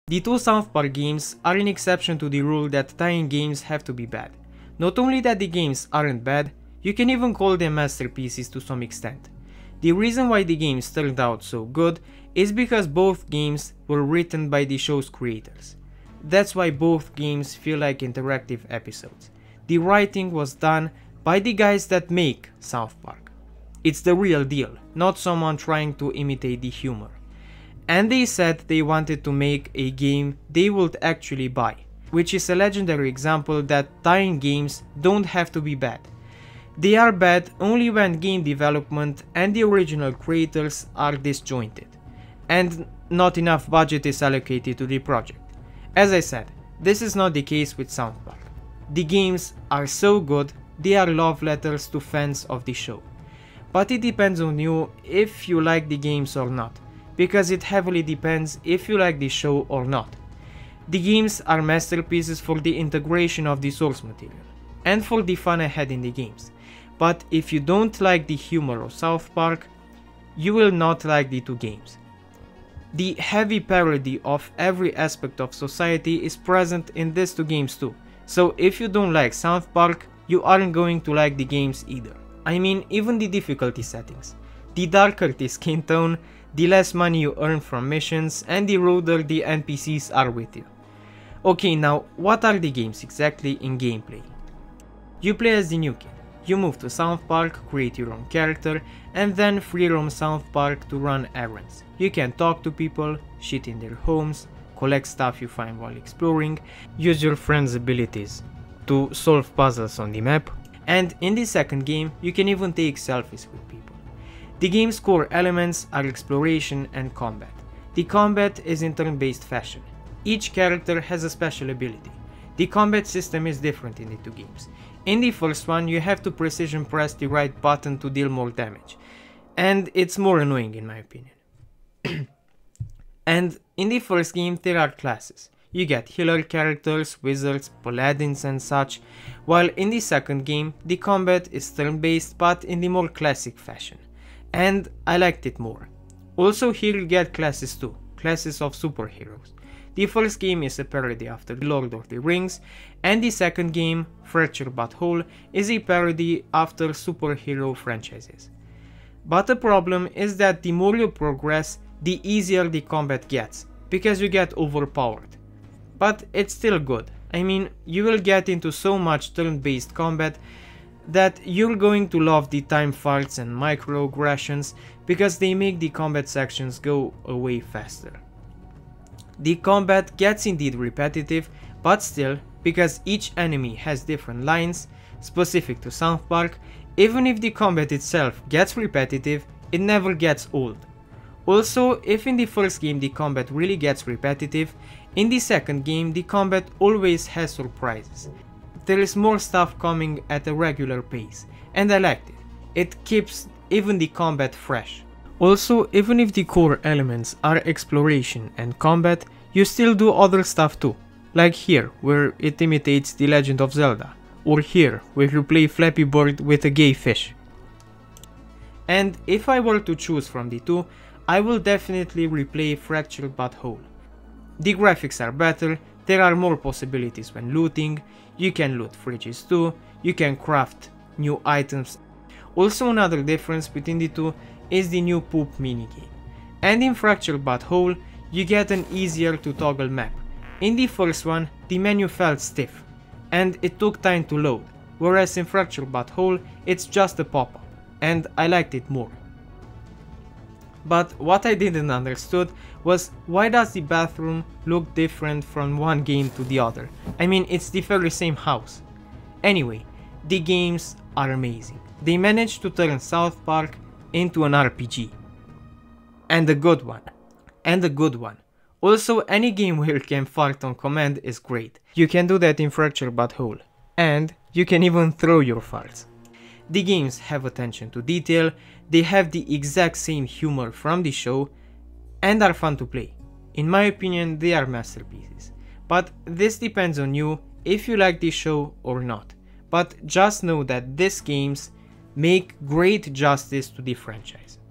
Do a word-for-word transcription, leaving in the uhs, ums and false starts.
The two South Park games are an exception to the rule that tie-in games have to be bad. Not only that the games aren't bad, you can even call them masterpieces to some extent. The reason why the games turned out so good is because both games were written by the show's creators. That's why both games feel like interactive episodes. The writing was done by the guys that make South Park. It's the real deal, not someone trying to imitate the humor. And they said they wanted to make a game they would actually buy, which is a legendary example that tie-in games don't have to be bad. They are bad only when game development and the original creators are disjointed, and not enough budget is allocated to the project. As I said, this is not the case with South Park. The games are so good, they are love letters to fans of the show. But it depends on you if you like the games or not, because it heavily depends if you like the show or not. The games are masterpieces for the integration of the source material, and for the fun ahead in the games. But if you don't like the humor of South Park, you will not like the two games. The heavy parody of every aspect of society is present in these two games too, so if you don't like South Park, you aren't going to like the games either. I mean, even the difficulty settings. The darker the skin tone, the less money you earn from missions, and the ruder the N P Cs are with you. Okay, now what are the games exactly in gameplay? You play as the new kid. You move to South Park, create your own character, and then free roam South Park to run errands. You can talk to people, shit in their homes, collect stuff you find while exploring, use your friends' abilities to solve puzzles on the map, and in the second game you can even take selfies with people. The game's core elements are exploration and combat. The combat is in turn-based fashion. Each character has a special ability. The combat system is different in the two games. In the first one, you have to precision press the right button to deal more damage, and it's more annoying in my opinion. And in the first game there are classes. You get healer characters, wizards, paladins and such, while in the second game the combat is turn-based but in the more classic fashion, and I liked it more. Also here you get classes too, classes of superheroes. The first game is a parody after Lord of the Rings, and the second game, Fractured But Whole, is a parody after superhero franchises. But the problem is that the more you progress, the easier the combat gets, because you get overpowered. But it's still good. I mean, you will get into so much turn-based combat that you're going to love the time farts and microaggressions, because they make the combat sections go away faster. The combat gets indeed repetitive, but still, because each enemy has different lines, specific to South Park, even if the combat itself gets repetitive, it never gets old. Also, if in the first game the combat really gets repetitive, in the second game the combat always has surprises. There is more stuff coming at a regular pace, and I liked it. It keeps even the combat fresh. Also, even if the core elements are exploration and combat, you still do other stuff too. Like here, where it imitates The Legend of Zelda, or here, where you play Flappy Bird with a gay fish. And if I were to choose from the two, I will definitely replay Fractured But Whole. The graphics are better, there are more possibilities when looting, you can loot fridges too, you can craft new items. Also another difference between the two is the new poop minigame. And in Fractured But Whole, you get an easier to toggle map. In the first one, the menu felt stiff, and it took time to load, whereas in Fractured But Whole, it's just a pop-up, and I liked it more. But what I didn't understood was why does the bathroom look different from one game to the other? I mean, it's the very same house. Anyway, the games are amazing. They managed to turn South Park into an R P G. And a good one. And a good one. Also, any game where you can fart on command is great. You can do that in Fractured But Whole. And you can even throw your farts. The games have attention to detail, they have the exact same humor from the show, and are fun to play. In my opinion, they are masterpieces. But this depends on you if you like the show or not. But just know that these games make great justice to the franchise.